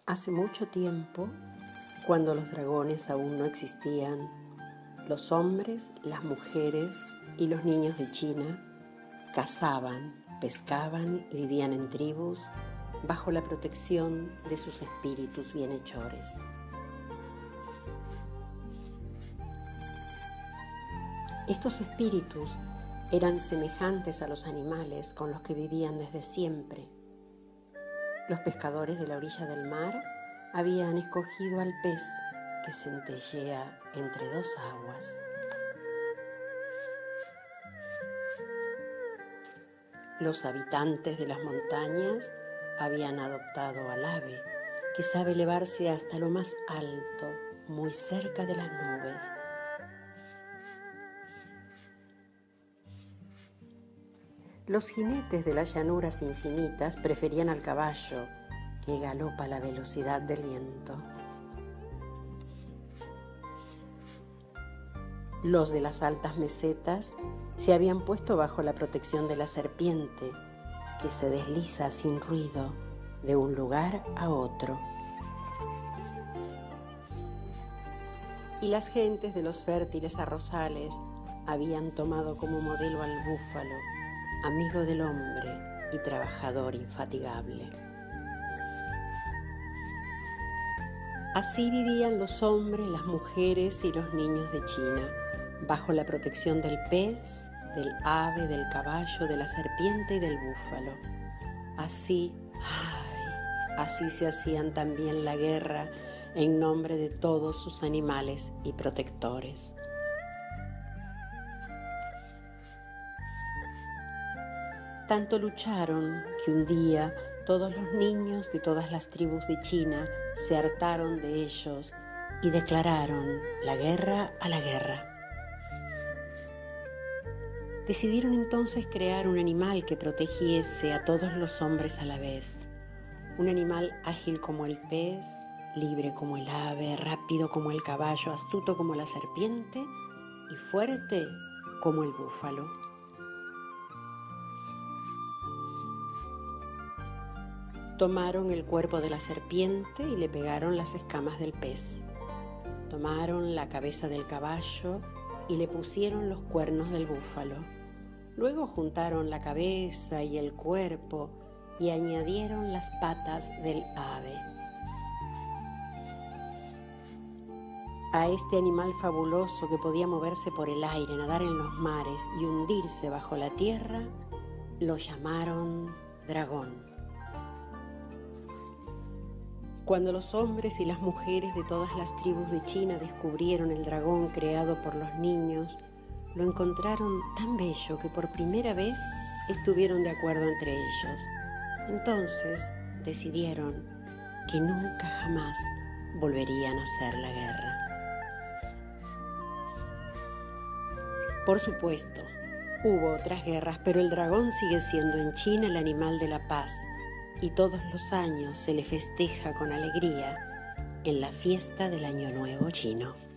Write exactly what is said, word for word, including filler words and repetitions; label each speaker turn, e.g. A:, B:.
A: Hace mucho tiempo, cuando los dragones aún no existían, los hombres, las mujeres y los niños de China cazaban, pescaban y vivían en tribus bajo la protección de sus espíritus bienhechores. Estos espíritus eran semejantes a los animales con los que vivían desde siempre. Los pescadores de la orilla del mar habían escogido al pez que centellea entre dos aguas. Los habitantes de las montañas habían adoptado al ave que sabe elevarse hasta lo más alto, muy cerca de las nubes. Los jinetes de las llanuras infinitas preferían al caballo, que galopa a la velocidad del viento. Los de las altas mesetas se habían puesto bajo la protección de la serpiente, que se desliza sin ruido de un lugar a otro. Y las gentes de los fértiles arrozales habían tomado como modelo al búfalo, amigo del hombre y trabajador infatigable. Así vivían los hombres, las mujeres y los niños de China, bajo la protección del pez, del ave, del caballo, de la serpiente y del búfalo. Así, ay, así se hacían también la guerra en nombre de todos sus animales y protectores. Tanto lucharon que un día todos los niños de todas las tribus de China se hartaron de ellos y declararon la guerra a la guerra. Decidieron entonces crear un animal que protegiese a todos los hombres a la vez. Un animal ágil como el pez, libre como el ave, rápido como el caballo, astuto como la serpiente y fuerte como el búfalo. Tomaron el cuerpo de la serpiente y le pegaron las escamas del pez. Tomaron la cabeza del caballo y le pusieron los cuernos del búfalo. Luego juntaron la cabeza y el cuerpo y añadieron las patas del ave. A este animal fabuloso que podía moverse por el aire, nadar en los mares y hundirse bajo la tierra, lo llamaron dragón. Cuando los hombres y las mujeres de todas las tribus de China descubrieron el dragón creado por los niños, lo encontraron tan bello que por primera vez estuvieron de acuerdo entre ellos. Entonces decidieron que nunca jamás volverían a hacer la guerra. Por supuesto, hubo otras guerras, pero el dragón sigue siendo en China el animal de la paz, y todos los años se le festeja con alegría en la fiesta del Año Nuevo chino.